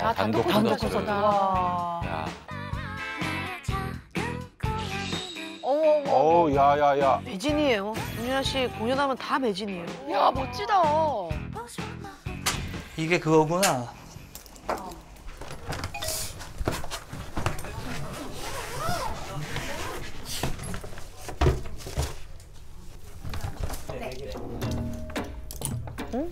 단독 콘서트. 야. 어우, 야. 매진이에요. 윤유나 씨 공연하면 다 매진이에요. 야, 멋지다. 이게 그거구나. 응?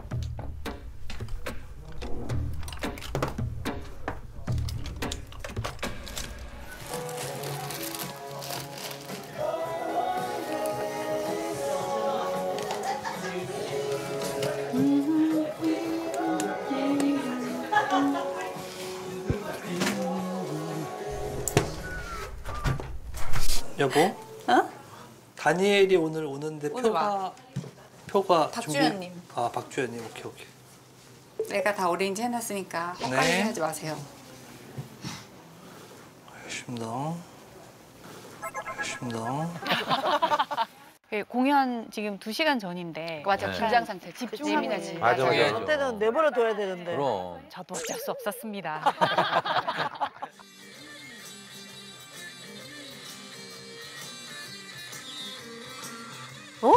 여보? 어? 다니엘이 오늘 오는데 오늘 표가 박주연님. 아, 박주연님. 오케이. 내가 다 어레인지 해놨으니까 헛갈리게 네. 하지 마세요. 알겠습니다. 공연 지금 2시간 전인데 맞아, 네. 긴장 상태. 집중하고 예민하지. 있는. 맞아. 그럴 때는 내버려 둬야 되는데. 그럼. 저도 어쩔 수 없었습니다. 어?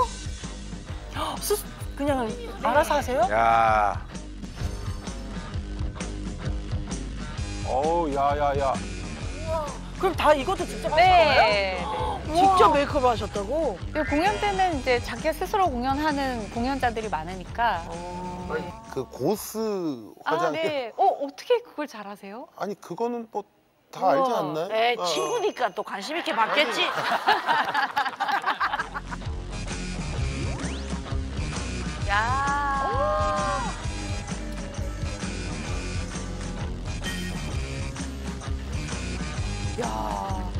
그냥 알아서 하세요? 야. 어우, 야. 그럼 다 이것도 직접 하신 거예요? 네. 직접 메이크업 하셨다고? 그리고 공연 때는 이제 자기가 스스로 공연하는 공연자들이 많으니까. 그 고스 아, 화장. 네. 어떻게 그걸 잘하세요? 아니, 그거는 뭐 다 알지 않나요? 에 어. 친구니까 또 관심 있게 받겠지. 야. 야.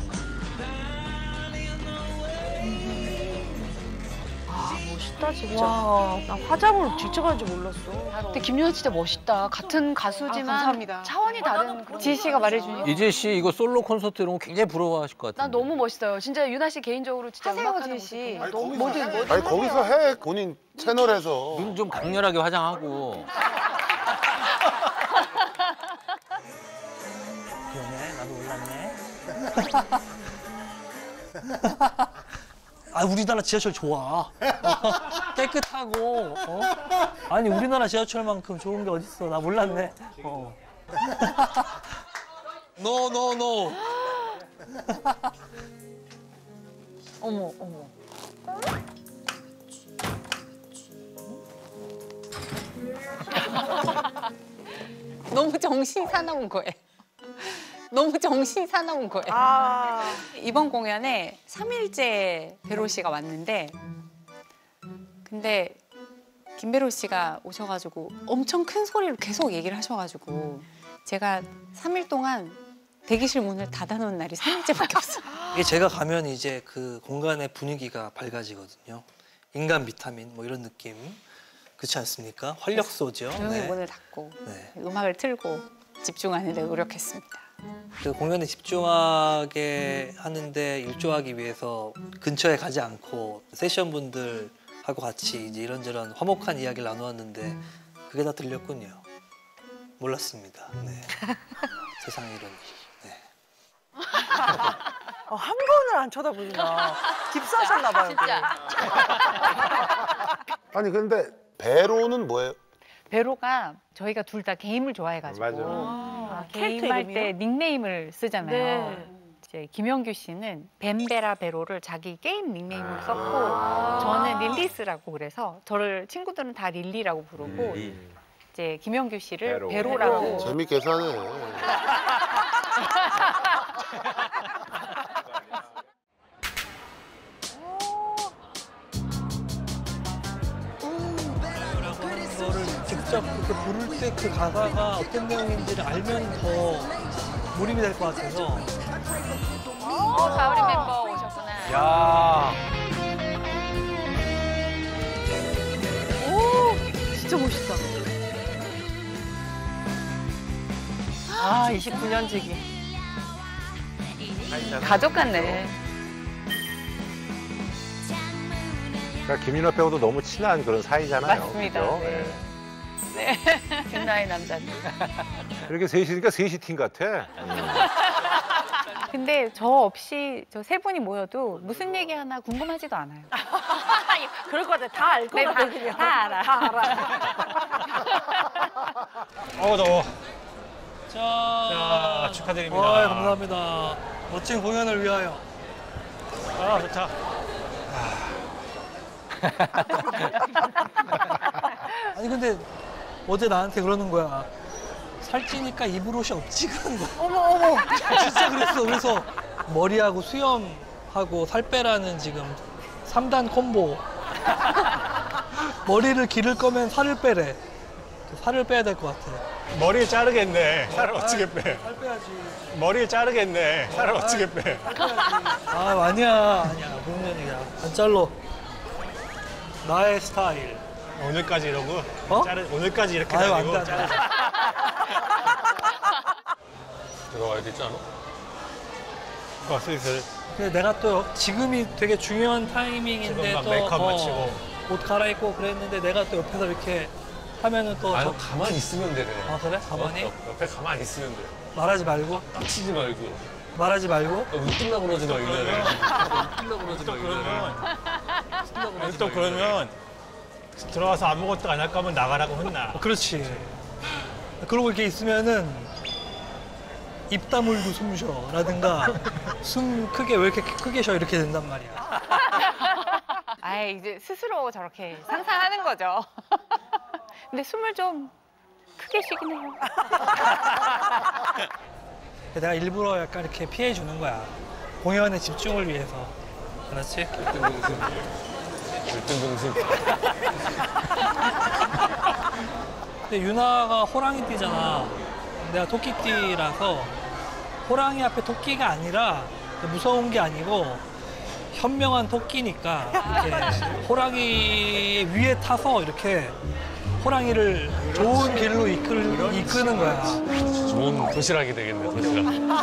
멋있다 진짜. 와, 나 화장을 직접 하는 줄 몰랐어. 근데 김유나 진짜 멋있다. 같은 가수지만 감사합니다. 차원이 다른 그런. 지희 씨가 말해주니까. 이재 씨 이거 솔로 콘서트 이런 거 굉장히 부러워하실 것 같아요. 난 너무 멋있어요. 진짜 유나 씨 개인적으로 진짜 하세요, 음악하는 지희 씨. 모습 아니, 보면 아니, 거기서 해. 본인 채널에서. 눈 좀 강렬하게 화장하고. 그러네. 나도 몰랐네. 아, 우리나라 지하철 좋아. 깨끗하고. 아니, 우리나라 지하철만큼 좋은 게 어딨어. 나 몰랐네. 노. 어머. 너무 정신이 사나운 거예요. 너무 정신이 사나운 거예요. 아, 이번 공연에 3일째 배로 씨가 왔는데 근데 김배로 씨가 오셔가지고 엄청 큰 소리로 계속 얘기를 하셔가지고 제가 3일 동안 대기실 문을 닫아놓은 날이 3일째밖에 없어요. 이게 제가 가면 이제 그 공간의 분위기가 밝아지거든요. 인간 비타민 뭐 이런 느낌. 그렇지 않습니까? 활력소죠. 조용히 네. 문을 닫고 네. 음악을 틀고 집중하는 데 노력했습니다. 그 공연에 집중하게 하는데 일조하기 위해서 근처에 가지 않고 세션 분들하고 같이 이제 이런저런 화목한 이야기를 나누었는데 그게 다 들렸군요. 몰랐습니다. 네. 세상에 이런 일이. 네. 한 번을 안 쳐다보시나. 깁스하셨나 봐요. 진짜. 아니, 근데 배로는 뭐예요? 배로가 저희가 둘 다 게임을 좋아해가지고 맞아. 게임할 캐릭터 때 이름이요? 닉네임을 쓰잖아요. 네. 이제 김영규 씨는 뱀베라 베로를 자기 게임 닉네임으로 썼고 저는 릴리스라고 그래서 저를 친구들은 다 릴리라고 부르고 이제 김영규 씨를 베로라고. 재밌게 사네. 그거를 직접 그렇게 부를 때 그 가사가 어떤 내용인지를 알면 더 몰입이 될 것 같아서. 가을이 멤버 오셨구나. 야. 진짜 멋있다. 아 29년지기. 가족 같네. 그러니까 김윤아 배우도 너무 친한 그런 사이잖아요. 맞습니다. 그죠? 네. 네. 윤나의 남자들. 이렇게 셋이니까 셋이 팀 같아. 근데 저 없이 저 세 분이 모여도 무슨 얘기 하나 궁금하지도 않아요. 그럴 것 같아. 다 알 것 같아. 그냥. 다 알아. 다 알아. 더워. 자, 축하드립니다. 감사합니다. 멋진 공연을 위하여. 아, 좋다. 아니 근데 어제 나한테 그러는 거야. 살찌니까 입을 옷이 없지 그런 거야. 어머. 진짜 그랬어. 그래서 머리하고 수염하고 살 빼라는 지금 3단 콤보. 머리를 기를 거면 살을 빼래. 살을 빼야 될 것 같아. 머리를 자르겠네. 살을 어떻게 빼? 살 빼야지. 머리를 자르겠네. 살을 어떻게 빼? 아 아니야. 그런 얘기야. 안 잘로. 나의 스타일. 오늘까지 이러고? 어? 오늘까지 이렇게 아유, 다니고? 안 돼, 안 돼. 들어가야 되지 않아? 슬슬. 근데 내가 또 지금이 되게 중요한 타이밍인데 지금 막 또 메이크업 마치고. 옷 갈아입고 그랬는데 내가 또 옆에서 이렇게 하면은 또 아유, 가만히 있으면 되네. 아 그래? 가만히? 옆에 가만히 있으면 돼. 말하지 말고? 빡치지 말고. 말하지 말고? 웃기려고 그러지 말고. 또 그러면 들어와서 아무것도 안 할 거면 나가라고 혼나. 그렇지. 그러고 이렇게 있으면은 입 다물고 숨 쉬어라든가 숨 크게 왜 이렇게 크게 쉬어 이렇게 된단 말이야. 아예 이제 스스로 저렇게 상상하는 거죠. 근데 숨을 좀 크게 쉬긴 해요. 내가 일부러 약간 이렇게 피해 주는 거야. 공연에 집중을 위해서. 그렇지? 열등공신. 근데 유나가 호랑이 띠잖아. 내가 토끼띠라서 호랑이 앞에 토끼가 아니라 무서운 게 아니고 현명한 토끼니까 이렇게 호랑이 위에 타서 이렇게 호랑이를 좋은 길로 이끄는 거야. 좋은 도시락이 되겠네, 도시락.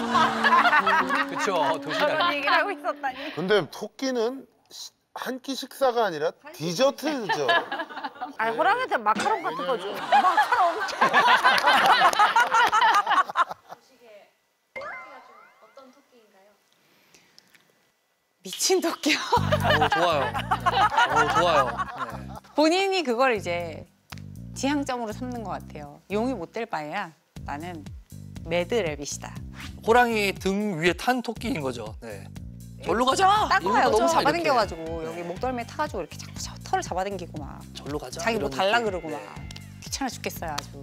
그쵸, 도시락. 그런 얘기를 하고 있었다니. 근데 토끼는 한 끼 식사가 아니라 디저트죠. 아, 호랑이한테 마카롱 같은 거죠. 마카롱. 미친 토끼요. 좋아요. 좋아요. 네. 본인이 그걸 이제 지향점으로 삼는 것 같아요. 용이 못 될 바에야 나는 매드래빗이다. 호랑이 등 위에 탄 토끼인 거죠. 네. 절로 가자. 딱 봐요. 일로 너무 가자, 잡아당겨가지고 이렇게. 여기 목덜미에 타가지고 이렇게 자꾸 털을 잡아당기고 막 절로 가자. 자기 뭐 이런 달라 느낌. 그러고 네. 막 귀찮아 죽겠어요 아주.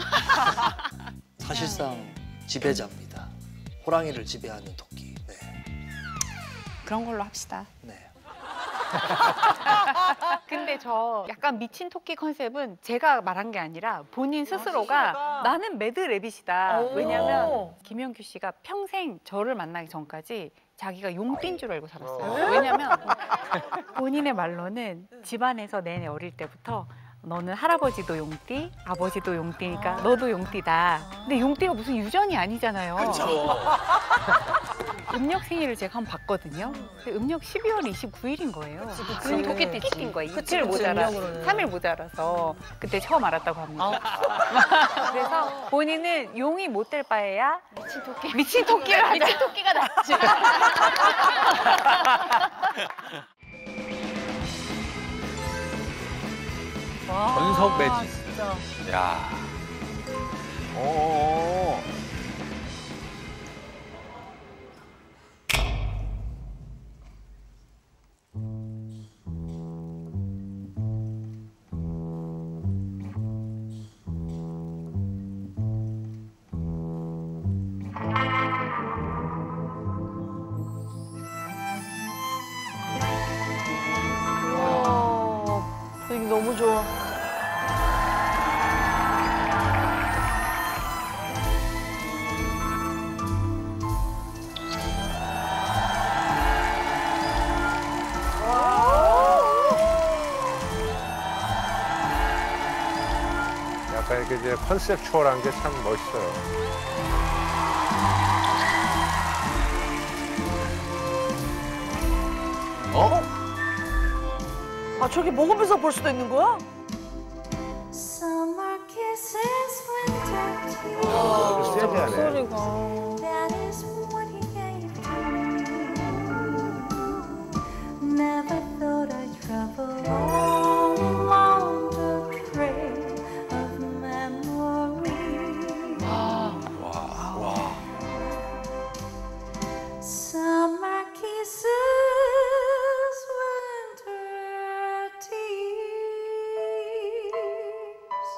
사실상 지배자입니다. 호랑이를 지배하는 토끼. 네. 그런 걸로 합시다. 네. 근데 저 약간 미친 토끼 컨셉은 제가 말한 게 아니라 본인 스스로가 나는 매드래빗이다. 왜냐면 김영규 씨가 평생 저를 만나기 전까지 자기가 용띠인 줄 알고 살았어요. 왜냐면 본인의 말로는 집안에서 내내 어릴 때부터 너는 할아버지도 용띠, 아버지도 용띠니까 너도 용띠다. 근데 용띠가 무슨 유전이 아니잖아요. 음력 생일을 제가 한번 봤거든요. 근데 음력 12월 29일인 거예요. 그럼 토끼띠인 거예요. 이틀 모자라, 3일 모자라서 그때 처음 알았다고 합니다. 그래서 본인은 용이 못 될 바에야 미친 토끼를 하자. 미친 토끼가 낫지. 전석 매직. 야. 오. 분위기 너무 좋아. 약간 이렇게 이제 컨셉추얼한 게 참 멋있어요. 아, 저렇게 먹으면서 볼 수도 있는 거야? Summer 세게 하네. 목소리가. That is what he gave to me. Never thought I'd travel along the trail of memory. Summer kisses, winter tears.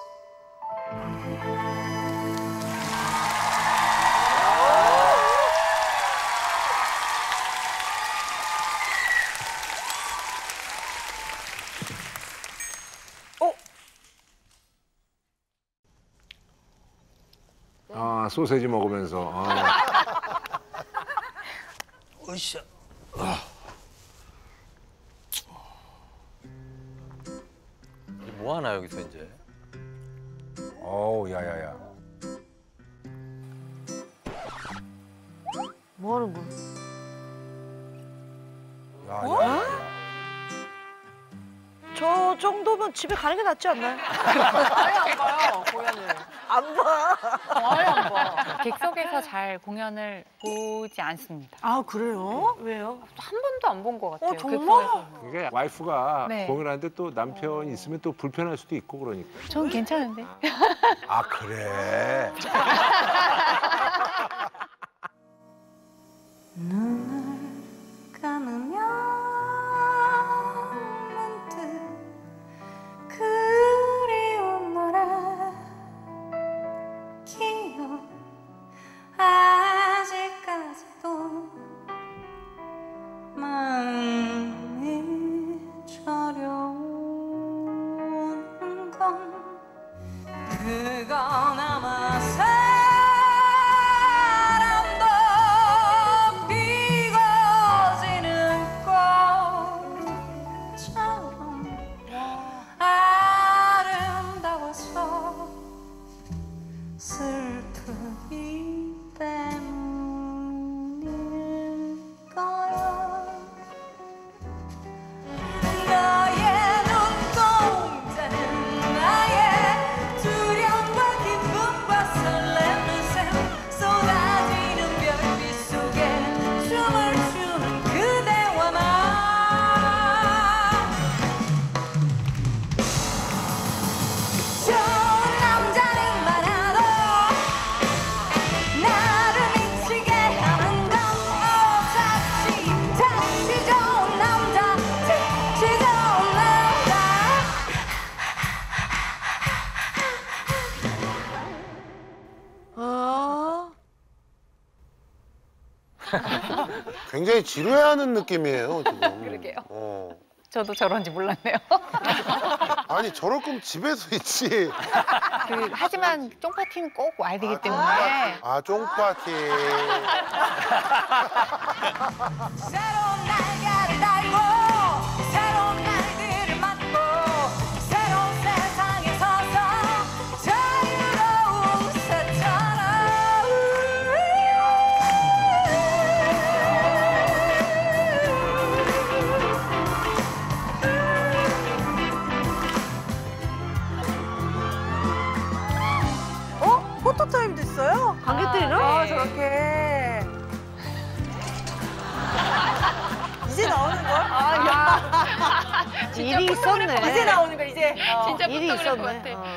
아, 소세지 먹으면서. 으쌰. 뭐 하나 여기서 이제. 어우, 야야야. 뭐 하는 거야? 야. 저 정도면 집에 가는 게 낫지 않나요? 아예 안 봐요, 공연을. 안 봐. 아예 안 봐. 객석에서 잘 공연을 보지 않습니다. 아, 그래요? 왜요? 한 번도 안 본 것 같아요. 정말? 객석에서. 이게 와이프가 네. 공연하는데 또 남편이 있으면 또 불편할 수도 있고 그러니까. 전 괜찮은데. 아, 그래. 눈을 감으면 문득 그리운 노래 기억 아직까지도 마음이 저려오는 건 그건 아마 사랑도 비거지는 꽃처럼 아름다워서 슬프기 때문일 거야. 너의 눈동자는 나의 두려움과 기쁨과 설렘을 샘 쏟아지는 별빛 속에 춤을 추는 그대와 나. 좋은 남자는 많아도 나를 미치게 하는 건 다시 좋은 남자, 다시 좋은 남자. 아, 굉장히 지루해하는 느낌이에요 지금. 그러게요. 어. 저도 저런지 몰랐네요. 아니 저럴 거면 집에서 있지. 하지만 쫑파티는 꼭 와야 되기 때문에. 아 쫑파티. 새로운 날개를 달고 새로운 날들을 맞고 새로운 세상에 서서 자유로운 새처럼. 어? 포토타임도 있어요? 관객들이랑? 저렇게. 이제 나오는 거야? 일이 있었네. 이제 나오는 거야, 이제. 진짜 일이 깜짝 놀랄 것 있었네. 같아.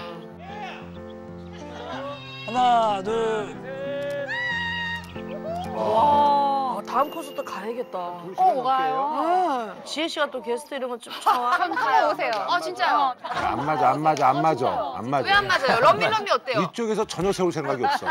하나, 둘. 와, 다음 콘서트 가야겠다. 오가요. 지혜 씨가 또 게스트 이런 거좀 좋아. 한번 오세요. 아 진짜요? 안 맞아, 안 맞아, 안 맞아. 안 맞아. 왜 안 맞아요? 럼미럼미 어때요? 이쪽에서 전혀 세울 생각이 없어.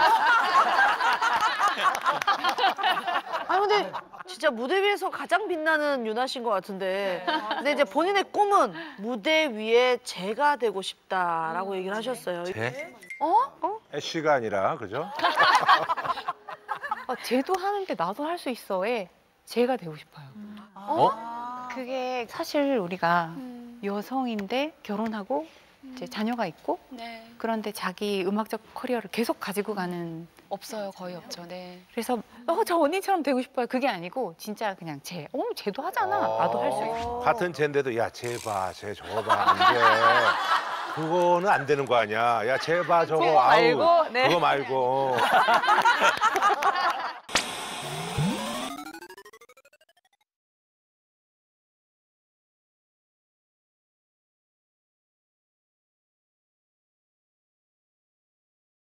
아 근데 진짜 무대 위에서 가장 빛나는 유나 씨인 것 같은데. 근데 이제 본인의 꿈은 무대 위에 제가 되고 싶다라고 얘기를 하셨어요. 제? 애쉬가 아니라, 그죠? 쟤도 하는데 나도 할 수 있어에 제가 되고 싶어요. 그게 사실 우리가 여성인데 결혼하고 이제 자녀가 있고 네. 그런데 자기 음악적 커리어를 계속 가지고 가는 없어요. 거의 없죠. 네. 그래서 저 언니처럼 되고 싶어요. 그게 아니고 진짜 그냥 쟤도 하잖아. 나도 할 수 있어. 같은 쟤인데도 야, 쟤 봐, 쟤 저거 봐. 이제 그거는 안 되는 거 아니야. 야, 제발 저거 그거 말고, 아우, 네. 그거 말고.